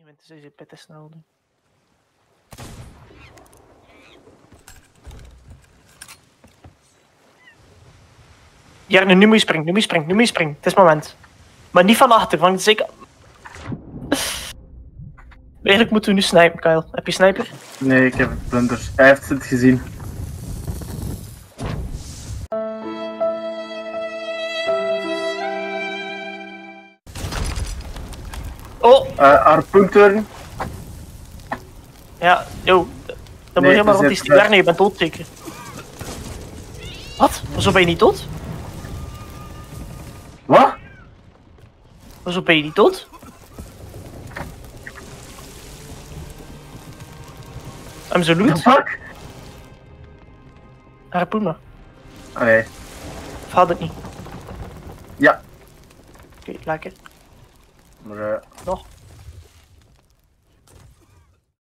Tenminste, deze pit is snel nu. Ja, nu moet je springen, nu moet je springen. Het is het moment. Maar niet van achter, want zeker... Eigenlijk moeten we nu snipen, Kyle. Heb je sniper? Nee, ik heb blunders. Hij heeft het gezien. Oh! Harpoenturn. Ja, yo. Dan moet je maar, want die stiek daar. Nee, je bent dood zeker. Wat? Hoezo ben je niet dood? Wat? Hoezo ben je niet dood? I'm zo loot. Fuck? Harpoen me. Nee. Of had het niet? Ja. Oké, lekker. Maar Nog.